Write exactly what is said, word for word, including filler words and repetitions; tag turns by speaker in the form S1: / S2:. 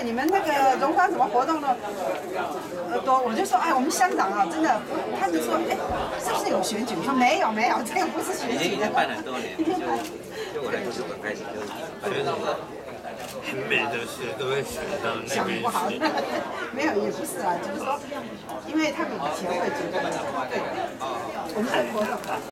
S1: 你们那个荣光怎么活动呢？呃，多我就说，哎，我们乡长啊，真的，他就说，哎，是不是有选举？我说没有没有，这个不是选举的。
S2: 已经办很多年，就就我来图书馆开始就觉得
S3: 很美的事都会想到那边
S1: 想不好，
S3: 去。
S1: 没有也不是啊，就是说，因为他们以前会觉得，对，我们的活动。